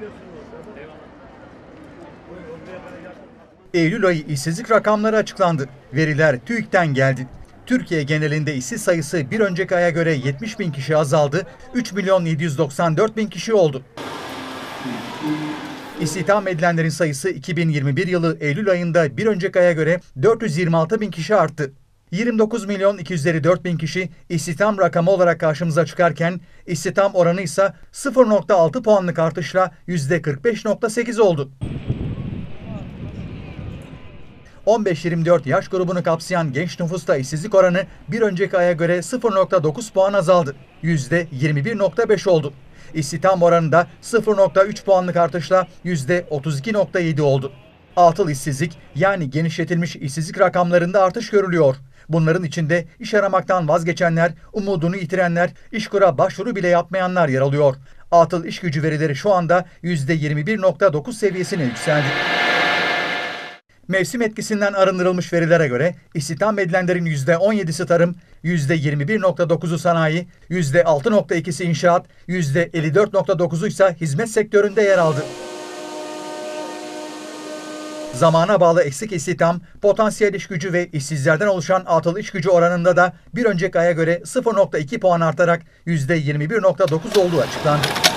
Eylül ayı işsizlik rakamları açıklandı. Veriler TÜİK'ten geldi. Türkiye genelinde işsiz sayısı bir önceki aya göre 70 bin kişi azaldı, 3 milyon 794 bin kişi oldu. İstihdam edilenlerin sayısı 2021 yılı Eylül ayında bir önceki aya göre 426 bin kişi arttı. 29 milyon 254 bin kişi istihdam rakamı olarak karşımıza çıkarken istihdam oranı ise 0,6 puanlık artışla %45,8 oldu. 15-24 yaş grubunu kapsayan genç nüfusta işsizlik oranı bir önceki aya göre 0,9 puan azaldı. %21,5 oldu. İstihdam oranı da 0,3 puanlık artışla %32,7 oldu. Atıl işsizlik yani genişletilmiş işsizlik rakamlarında artış görülüyor. Bunların içinde iş aramaktan vazgeçenler, umudunu yitirenler, İşkur'a başvuru bile yapmayanlar yer alıyor. Atıl iş gücü verileri şu anda %21,9 seviyesine yükseldi. Mevsim etkisinden arındırılmış verilere göre istihdam edilenlerin %17'si tarım, %21,9'u sanayi, %6,2'si inşaat, %54,9'u ise hizmet sektöründe yer aldı. Zamana bağlı eksik istihdam, potansiyel iş gücü ve işsizlerden oluşan atıl iş gücü oranında da bir önceki aya göre 0,2 puan artarak %21,9 olduğu açıklandı.